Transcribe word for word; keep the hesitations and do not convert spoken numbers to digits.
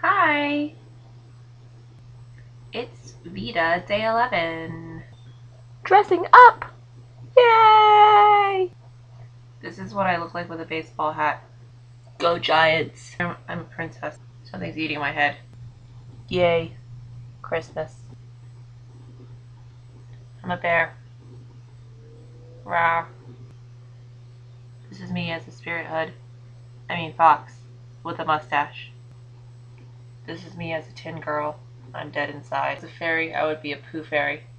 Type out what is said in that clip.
Hi! It's VEDA day eleven. Dressing up! Yay! This is what I look like with a baseball hat. Go Giants! I'm, I'm a princess. Something's eating my head. Yay. Christmas. I'm a bear. Rawr. This is me as a spirit hood. I mean fox. With a mustache. This is me as a tin girl. I'm dead inside. As a fairy, I would be a poo fairy.